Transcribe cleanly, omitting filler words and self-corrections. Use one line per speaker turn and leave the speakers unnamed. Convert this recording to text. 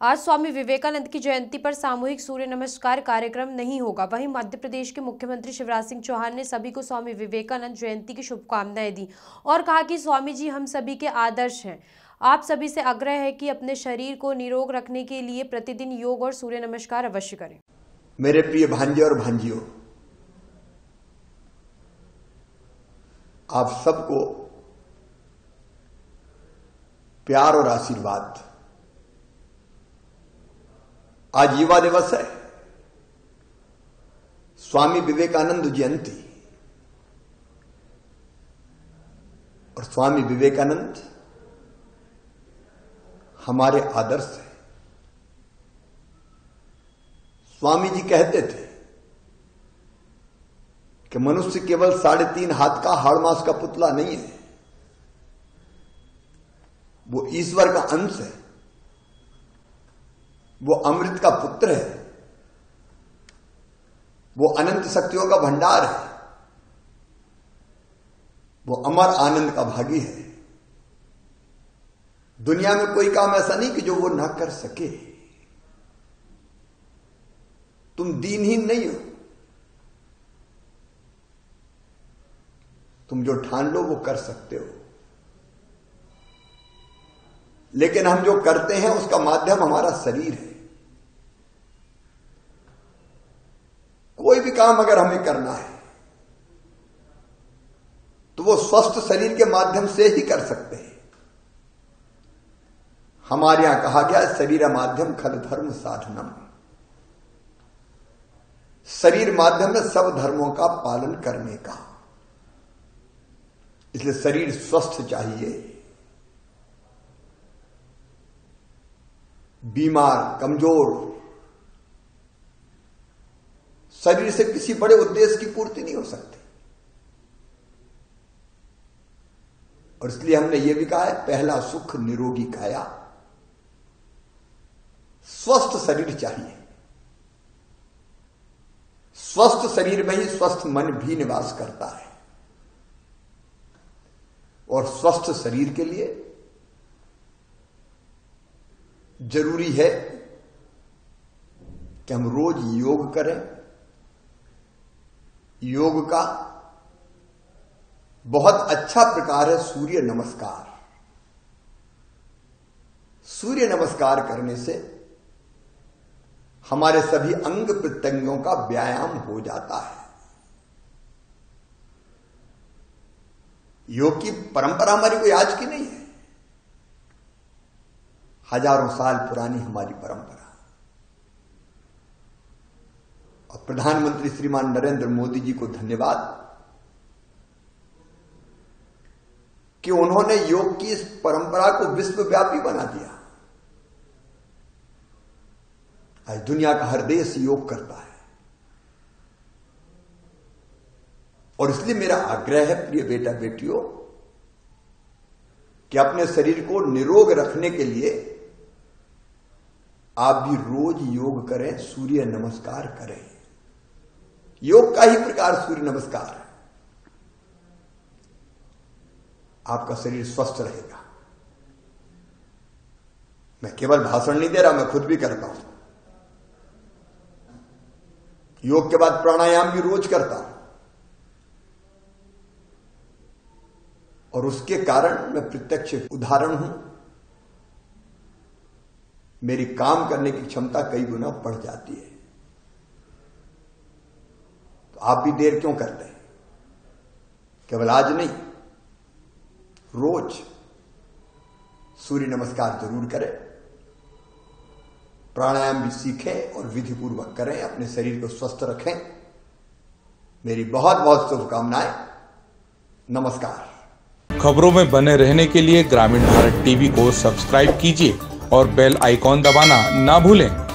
आज स्वामी विवेकानंद की जयंती पर सामूहिक सूर्य नमस्कार कार्यक्रम नहीं होगा। वहीं मध्य प्रदेश के मुख्यमंत्री शिवराज सिंह चौहान ने सभी को स्वामी विवेकानंद जयंती की शुभकामनाएं दी और कहा कि स्वामी जी हम सभी के आदर्श हैं। आप सभी से आग्रह है कि अपने शरीर को निरोग रखने के लिए प्रतिदिन योग और सूर्य नमस्कार अवश्य करें।
मेरे प्रिय भांजे और भांजियों, आप सबको प्यार और आशीर्वाद। आज युवा दिवस है, स्वामी विवेकानंद जयंती। और स्वामी विवेकानंद हमारे आदर्श है। स्वामी जी कहते थे कि मनुष्य केवल 3.5 हाथ का हाड़ मांस का पुतला नहीं है, वो ईश्वर का अंश है, वो अमृत का पुत्र है, वो अनंत शक्तियों का भंडार है, वो अमर आनंद का भागी है। दुनिया में कोई काम ऐसा नहीं कि जो वो ना कर सके। तुम दीनहीन नहीं हो, तुम जो ठान लो वो कर सकते हो। लेकिन हम जो करते हैं उसका माध्यम हमारा शरीर है। कोई भी काम अगर हमें करना है तो वो स्वस्थ शरीर के माध्यम से ही कर सकते हैं। हमारे यहां कहा गया शरीर माध्यम खल धर्म साधनम। शरीर माध्यम है सब धर्मों का पालन करने का। इसलिए शरीर स्वस्थ चाहिए। बीमार, कमजोर शरीर से किसी बड़े उद्देश्य की पूर्ति नहीं हो सकती। और इसलिए हमने यह भी कहा है, पहला सुख निरोगी काया। स्वस्थ शरीर चाहिए। स्वस्थ शरीर में ही स्वस्थ मन भी निवास करता है। और स्वस्थ शरीर के लिए जरूरी है कि हम रोज योग करें। योग का बहुत अच्छा प्रकार है सूर्य नमस्कार। सूर्य नमस्कार करने से हमारे सभी अंग प्रत्यंगों का व्यायाम हो जाता है। योग की परंपरा हमारी कोई आज की नहीं है, हजारों साल पुरानी हमारी परंपरा। और प्रधानमंत्री श्रीमान नरेंद्र मोदी जी को धन्यवाद कि उन्होंने योग की इस परंपरा को विश्वव्यापी बना दिया। आज दुनिया का हर देश योग करता है। और इसलिए मेरा आग्रह है प्रिय बेटा बेटियों कि अपने शरीर को निरोग रखने के लिए आप भी रोज योग करें, सूर्य नमस्कार करें। योग का ही प्रकार सूर्य नमस्कार है। आपका शरीर स्वस्थ रहेगा। मैं केवल भाषण नहीं दे रहा, मैं खुद भी करता हूं। योग के बाद प्राणायाम भी रोज करता हूं। और उसके कारण मैं प्रत्यक्ष उदाहरण हूं। मेरी काम करने की क्षमता कई गुना बढ़ जाती है। तो आप भी देर क्यों करते हैं? केवल आज नहीं, रोज सूर्य नमस्कार जरूर करें। प्राणायाम भी सीखें और विधिपूर्वक करें। अपने शरीर को स्वस्थ रखें। मेरी बहुत बहुत शुभकामनाएं। नमस्कार।
खबरों में बने रहने के लिए ग्रामीण भारत टीवी को सब्सक्राइब कीजिए और बेल आइकॉन दबाना ना भूलें।